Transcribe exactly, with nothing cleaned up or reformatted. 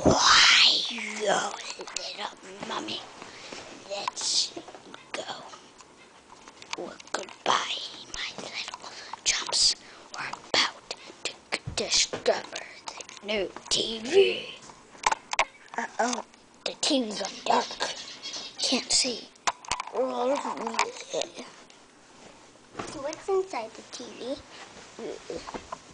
Why, yo, little mummy, let's go. Well, goodbye, my little chumps. We're about to discover the new T V. Uh-oh, the T V's on dark. Can't see. What's inside the T V?